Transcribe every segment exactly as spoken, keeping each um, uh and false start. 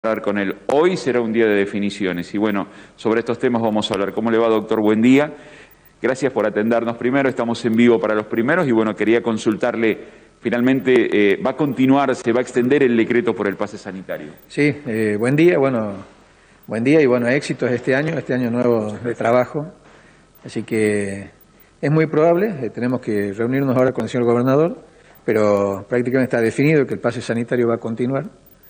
hablar con él. Hoy será un día de definiciones y bueno, sobre estos temas vamos a hablar. ¿Cómo le va, doctor? Buen día. Gracias por atendernos primero, estamos en vivo para los primeros y bueno, quería consultarle, finalmente, eh, ¿va a continuar, se va a extender el decreto por el pase sanitario? Sí, eh, buen día, bueno, buen día y bueno, éxitos este año, este año nuevo de trabajo, así que es muy probable, eh, tenemos que reunirnos ahora con el señor gobernador, pero prácticamente está definido que el pase sanitario va a continuar.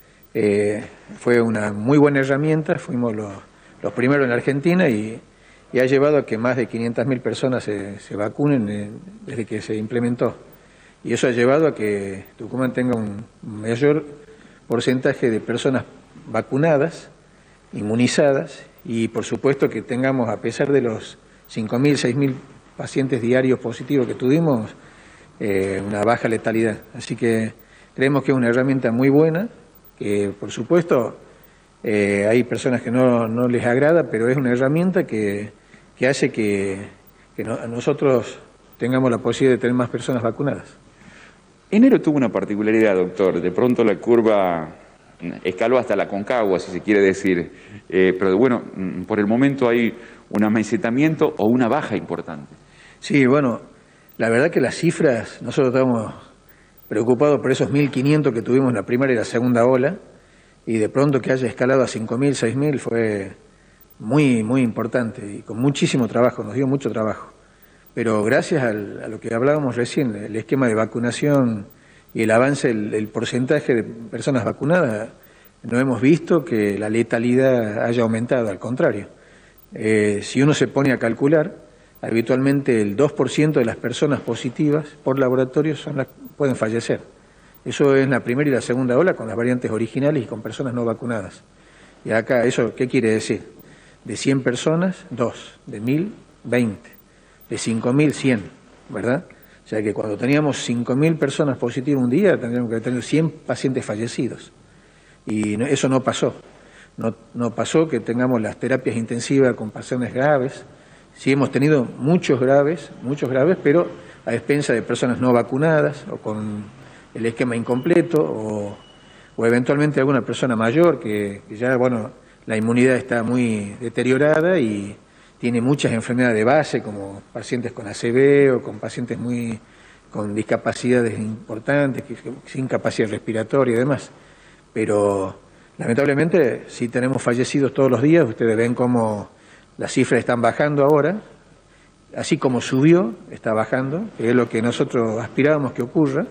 Eh, fue una muy buena herramienta, fuimos los, los primeros en la Argentina y, y ha llevado a que más de quinientas mil personas se, se vacunen eh, desde que se implementó. Y eso ha llevado a que Tucumán tenga un mayor porcentaje de personas vacunadas, inmunizadas y por supuesto que tengamos, a pesar de los cinco mil, seis mil pacientes diarios positivos que tuvimos, eh, una baja letalidad. Así que creemos que es una herramienta muy buena, que por supuesto eh, hay personas que no, no les agrada, pero es una herramienta que, que hace que, que no, nosotros tengamos la posibilidad de tener más personas vacunadas. Enero tuvo una particularidad, doctor. De pronto la curva escaló hasta la Concagua, si se quiere decir. Eh, pero bueno, por el momento hay un amesetamiento o una baja importante. Sí, bueno, la verdad que las cifras, nosotros estamos preocupados por esos mil quinientos que tuvimos en la primera y la segunda ola, y de pronto que haya escalado a cinco mil, seis mil fue muy, muy importante y con muchísimo trabajo, nos dio mucho trabajo. Pero gracias al, a lo que hablábamos recién, el esquema de vacunación y el avance del el porcentaje de personas vacunadas, no hemos visto que la letalidad haya aumentado, al contrario. Eh, si uno se pone a calcular, habitualmente el dos por ciento de las personas positivas por laboratorio son las, pueden fallecer. Eso es en la primera y la segunda ola con las variantes originales y con personas no vacunadas. Y acá, ¿eso qué quiere decir? De cien personas, dos. De mil, veinte. De cinco mil, cien, ¿verdad? O sea que cuando teníamos cinco mil personas positivas un día, tendríamos que tener cien pacientes fallecidos. Y no, eso no pasó. No, no pasó que tengamos las terapias intensivas con pacientes graves. Sí hemos tenido muchos graves, muchos graves, pero a expensa de personas no vacunadas o con el esquema incompleto o, o eventualmente alguna persona mayor que, que ya, bueno, la inmunidad está muy deteriorada y tiene muchas enfermedades de base, como pacientes con A C V o con pacientes muy con discapacidades importantes, sin capacidad respiratoria y demás. Pero lamentablemente sí tenemos fallecidos todos los días, ustedes ven cómo las cifras están bajando ahora, así como subió, está bajando, que es lo que nosotros aspirábamos que ocurra.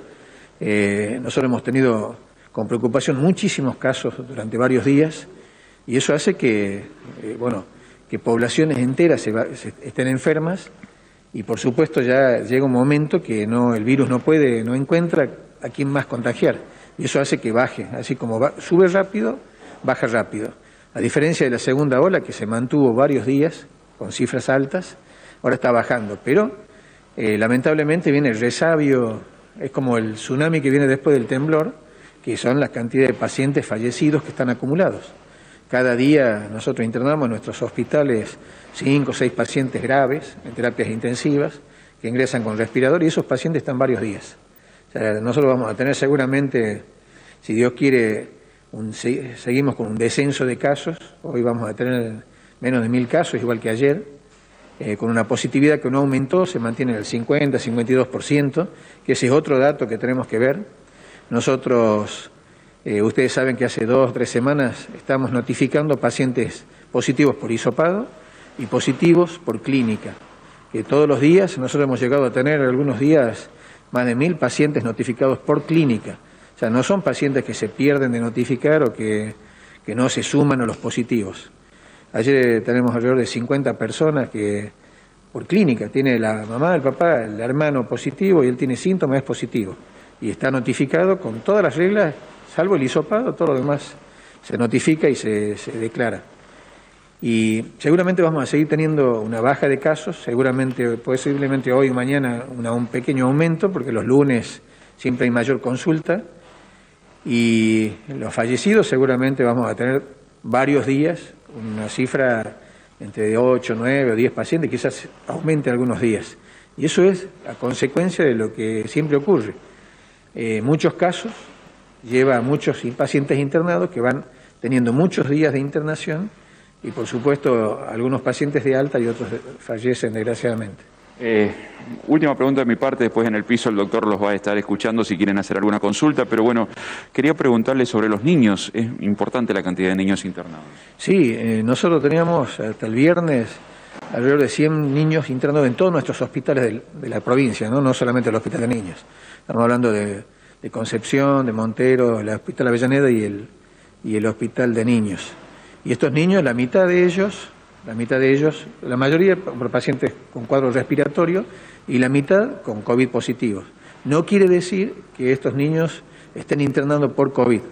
Eh, nosotros hemos tenido con preocupación muchísimos casos durante varios días y eso hace que, eh, bueno, que poblaciones enteras se, va, se estén enfermas y por supuesto ya llega un momento que no, el virus no puede, no encuentra a quién más contagiar y eso hace que baje, así como va, sube rápido, baja rápido. A diferencia de la segunda ola que se mantuvo varios días con cifras altas, ahora está bajando, pero eh, lamentablemente viene el resabio, es como el tsunami que viene después del temblor, que son las cantidades de pacientes fallecidos que están acumulados. Cada día nosotros internamos en nuestros hospitales cinco o seis pacientes graves en terapias intensivas que ingresan con respirador y esos pacientes están varios días. O sea, nosotros vamos a tener seguramente, si Dios quiere, un, seguimos con un descenso de casos, hoy vamos a tener menos de mil casos, igual que ayer, eh, con una positividad que no aumentó, se mantiene en el cincuenta, cincuenta y dos por ciento, que ese es otro dato que tenemos que ver. Nosotros... Eh, ustedes saben que hace dos o tres semanas estamos notificando pacientes positivos por hisopado y positivos por clínica, que todos los días nosotros hemos llegado a tener algunos días más de mil pacientes notificados por clínica. O sea, no son pacientes que se pierden de notificar o que, que no se suman a los positivos. Ayer tenemos alrededor de cincuenta personas que por clínica, tiene la mamá, el papá, el hermano positivo y él tiene síntomas, es positivo. Y está notificado con todas las reglas, salvo el hisopado, todo lo demás se notifica y se, se declara. Y seguramente vamos a seguir teniendo una baja de casos, seguramente, posiblemente hoy o mañana una, un pequeño aumento, porque los lunes siempre hay mayor consulta. Y los fallecidos seguramente vamos a tener varios días, una cifra entre ocho, nueve o diez pacientes, quizás aumente algunos días. Y eso es a consecuencia de lo que siempre ocurre. En eh, muchos casos lleva a muchos pacientes internados que van teniendo muchos días de internación y, por supuesto, algunos pacientes de alta y otros fallecen, desgraciadamente. Eh, última pregunta de mi parte, después en el piso el doctor los va a estar escuchando si quieren hacer alguna consulta, pero bueno, quería preguntarle sobre los niños. Es importante la cantidad de niños internados. Sí, eh, nosotros teníamos hasta el viernes alrededor de cien niños internados en todos nuestros hospitales de, de la provincia, ¿no? No solamente el Hospital de Niños. Estamos hablando de, de Concepción, de Montero, el Hospital Avellaneda y el, y el Hospital de Niños. Y estos niños, la mitad de ellos... La mitad de ellos, la mayoría por pacientes con cuadro respiratorio y la mitad con COVID positivos. No quiere decir que estos niños estén internando por COVID.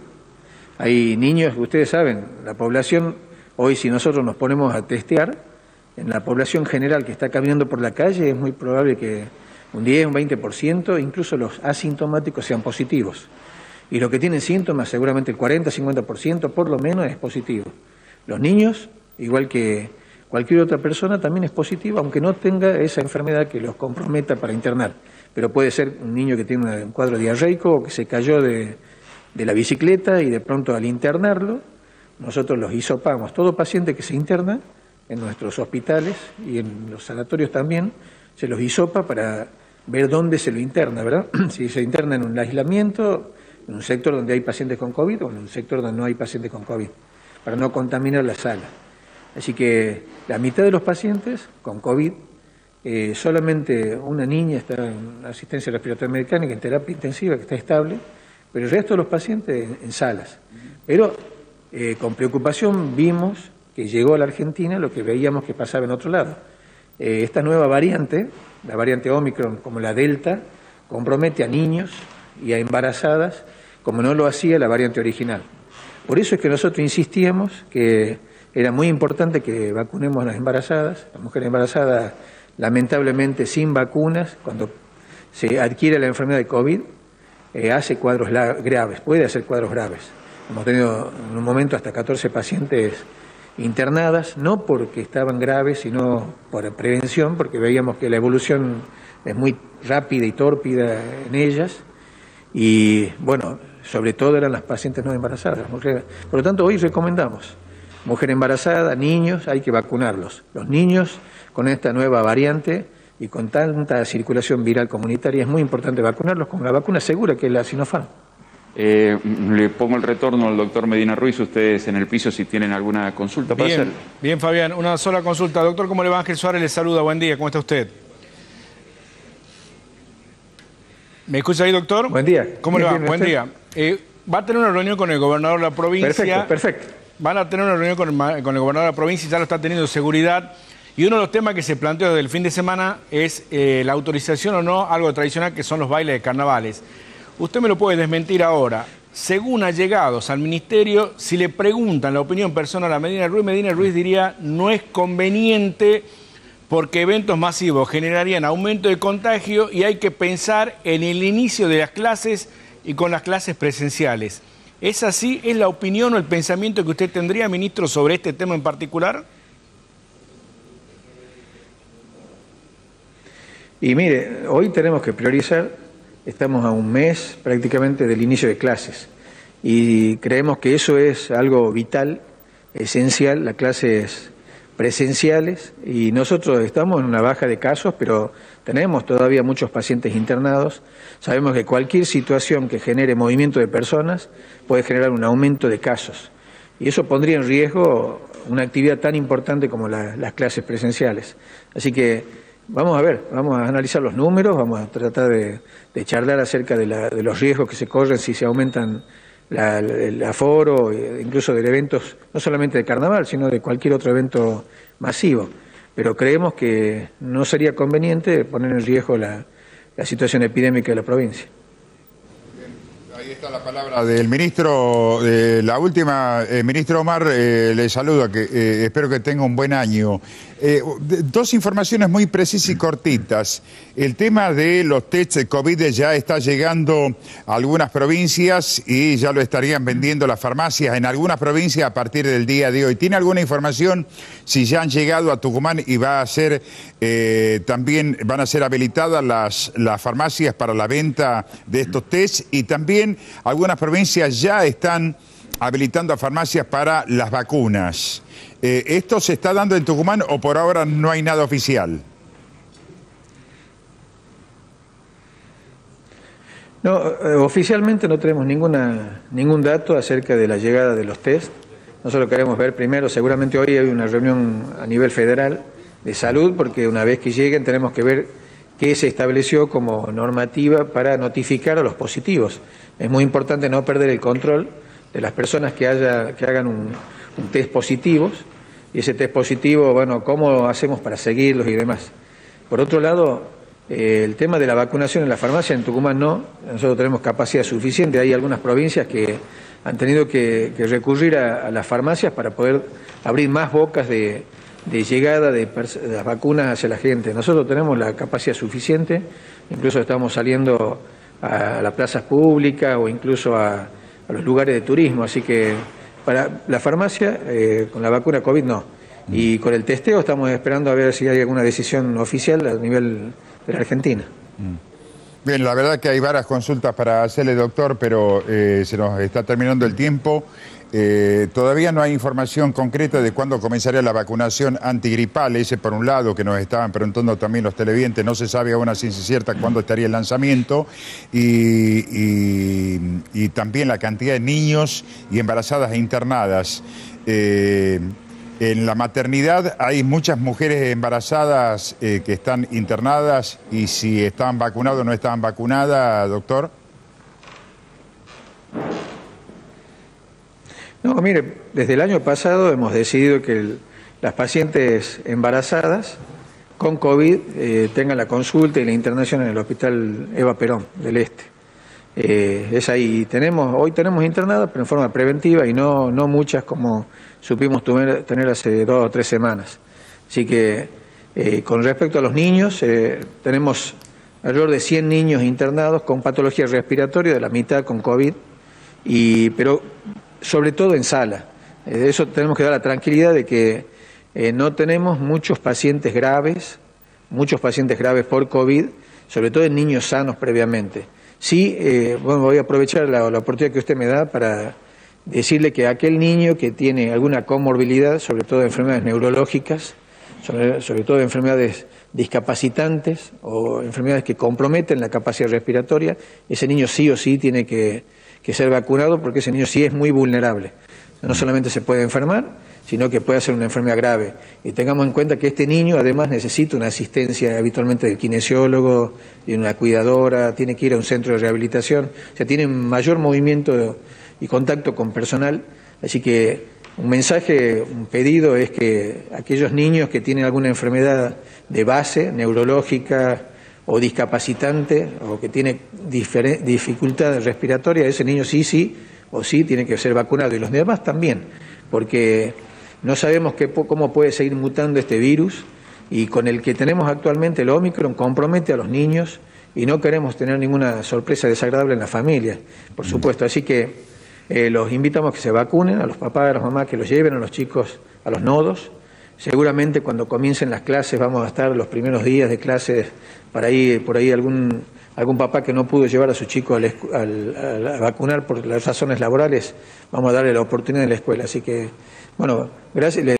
Hay niños, ustedes saben, la población, hoy si nosotros nos ponemos a testear, en la población general que está caminando por la calle es muy probable que un diez, un veinte por ciento, incluso los asintomáticos sean positivos. Y los que tienen síntomas, seguramente el cuarenta, cincuenta por ciento por lo menos es positivo. Los niños, igual que cualquier otra persona, también es positiva, aunque no tenga esa enfermedad que los comprometa para internar. Pero puede ser un niño que tiene un cuadro diarreico o que se cayó de, de la bicicleta y de pronto al internarlo, nosotros los hisopamos. Todo paciente que se interna en nuestros hospitales y en los sanatorios también, se los hisopa para ver dónde se lo interna, ¿verdad? Si se interna en un aislamiento, en un sector donde hay pacientes con COVID o en un sector donde no hay pacientes con COVID, para no contaminar la sala. Así que la mitad de los pacientes con COVID, eh, solamente una niña está en asistencia respiratoria mecánica, en terapia intensiva, que está estable, pero el resto de los pacientes en, en salas. Pero eh, con preocupación vimos que llegó a la Argentina lo que veíamos que pasaba en otro lado. Eh, esta nueva variante, la variante Omicron como la Delta, compromete a niños y a embarazadas como no lo hacía la variante original. Por eso es que nosotros insistíamos que era muy importante que vacunemos a las embarazadas, las mujeres embarazadas lamentablemente sin vacunas, cuando se adquiere la enfermedad de COVID, eh, hace cuadros graves, puede hacer cuadros graves. Hemos tenido en un momento hasta catorce pacientes internadas, no porque estaban graves, sino por prevención, porque veíamos que la evolución es muy rápida y tórpida en ellas, y bueno, sobre todo eran las pacientes no embarazadas, las mujeres. Por lo tanto, hoy recomendamos mujer embarazada, niños, hay que vacunarlos. Los niños con esta nueva variante y con tanta circulación viral comunitaria es muy importante vacunarlos con la vacuna segura que es la Sinopharm. Eh, le pongo el retorno al doctor Medina Ruiz, ustedes en el piso si tienen alguna consulta para bien, hacer. Bien, Fabián, una sola consulta. Doctor, ¿cómo le va? Ángel Suárez le saluda, buen día, ¿cómo está usted? ¿Me escucha ahí, doctor? Buen día. ¿Cómo bien, le va? Bien, buen día. Eh, va a tener una reunión con el gobernador de la provincia. Perfecto, perfecto. Van a tener una reunión con el, con el gobernador de la provincia y ya lo está teniendo seguridad. Y uno de los temas que se planteó desde el fin de semana es eh, la autorización o no, algo tradicional que son los bailes de carnavales. Usted me lo puede desmentir ahora. Según allegados al ministerio, si le preguntan la opinión personal a Medina Ruiz, Medina Ruiz diría no es conveniente porque eventos masivos generarían aumento de contagio y hay que pensar en el inicio de las clases y con las clases presenciales. ¿Es así? ¿Es la opinión o el pensamiento que usted tendría, ministro, sobre este tema en particular? Y mire, hoy tenemos que priorizar, estamos a un mes prácticamente del inicio de clases y creemos que eso es algo vital, esencial, las clases presenciales, y nosotros estamos en una baja de casos, pero tenemos todavía muchos pacientes internados. Sabemos que cualquier situación que genere movimiento de personas puede generar un aumento de casos y eso pondría en riesgo una actividad tan importante como la, las clases presenciales. Así que vamos a ver, vamos a analizar los números, vamos a tratar de, de charlar acerca de, la, de los riesgos que se corren si se aumentan la, el aforo, incluso de eventos, no solamente de carnaval, sino de cualquier otro evento masivo. Pero creemos que no sería conveniente poner en riesgo la, la situación epidémica de la provincia. Ahí está la palabra del ministro, eh, la última, eh, ministro Omar, eh, le saluda, que eh, espero que tenga un buen año. Eh, dos informaciones muy precisas y cortitas. El tema de los test de COVID ya está llegando a algunas provincias y ya lo estarían vendiendo las farmacias en algunas provincias a partir del día de hoy. ¿Tiene alguna información si ya han llegado a Tucumán y va a ser eh, también van a ser habilitadas las, las farmacias para la venta de estos test? Y también algunas provincias ya están habilitando a farmacias para las vacunas. Eh, ¿Esto se está dando en Tucumán o por ahora no hay nada oficial? No, eh, oficialmente no tenemos ninguna, ningún dato acerca de la llegada de los test. Nosotros queremos ver primero, seguramente hoy hay una reunión a nivel federal de salud, porque una vez que lleguen tenemos que ver qué se estableció como normativa para notificar a los positivos. Es muy importante no perder el control de las personas que, haya, que hagan un, un test positivos, y ese test positivo, bueno, cómo hacemos para seguirlos y demás. Por otro lado, Eh, el tema de la vacunación en la farmacia, en Tucumán no, nosotros tenemos capacidad suficiente, hay algunas provincias que han tenido que, que recurrir a, a las farmacias para poder abrir más bocas de, de llegada de, de las vacunas hacia la gente. Nosotros tenemos la capacidad suficiente, incluso estamos saliendo a, a las plazas públicas o incluso a, a los lugares de turismo, así que para la farmacia, eh, con la vacuna COVID no. Y con el testeo estamos esperando a ver si hay alguna decisión oficial a nivel de la Argentina. Bien, la verdad que hay varias consultas para hacerle, doctor, pero eh, se nos está terminando el tiempo. Eh, todavía no hay información concreta de cuándo comenzaría la vacunación antigripal, ese por un lado, que nos estaban preguntando también los televidentes, no se sabe aún a ciencia cierta cuándo estaría el lanzamiento, y, y, y también la cantidad de niños y embarazadas e internadas. Eh, En la maternidad hay muchas mujeres embarazadas eh, que están internadas, y si estaban vacunadas o no estaban vacunadas, doctor. No, mire, desde el año pasado hemos decidido que el, las pacientes embarazadas con COVID eh, tengan la consulta y la internación en el Hospital Eva Perón del Este. Eh, es ahí, tenemos, hoy tenemos internadas, pero en forma preventiva, y no, no muchas como supimos tener, tener hace dos o tres semanas. Así que, eh, con respecto a los niños, eh, tenemos alrededor de cien niños internados con patología respiratoria, de la mitad con COVID, y, pero sobre todo en sala. Eh, de eso tenemos que dar la tranquilidad de que eh, no tenemos muchos pacientes graves, muchos pacientes graves por COVID, sobre todo en niños sanos previamente. Sí, eh, bueno, voy a aprovechar la, la oportunidad que usted me da para decirle que aquel niño que tiene alguna comorbilidad, sobre todo de enfermedades neurológicas, sobre, sobre todo de enfermedades discapacitantes o enfermedades que comprometen la capacidad respiratoria, ese niño sí o sí tiene que, que ser vacunado, porque ese niño sí es muy vulnerable. No solamente se puede enfermar, sino que puede ser una enfermedad grave. Y tengamos en cuenta que este niño además necesita una asistencia habitualmente del kinesiólogo, de una cuidadora, tiene que ir a un centro de rehabilitación, o sea, tiene mayor movimiento y contacto con personal. Así que un mensaje, un pedido es que aquellos niños que tienen alguna enfermedad de base, neurológica o discapacitante, o que tiene dificultad respiratoria, ese niño sí, sí o sí tiene que ser vacunado, y los demás también, porque no sabemos qué, cómo puede seguir mutando este virus, y con el que tenemos actualmente, el Omicron, compromete a los niños, y no queremos tener ninguna sorpresa desagradable en la familia, por supuesto. Así que eh, los invitamos a que se vacunen, a los papás, a las mamás, que los lleven a los chicos a los nodos. Seguramente cuando comiencen las clases vamos a estar los primeros días de clases, para ahí, por ahí algún, algún papá que no pudo llevar a su chico al, al, a vacunar por las razones laborales, vamos a darle la oportunidad en la escuela. Así que, bueno, gracias.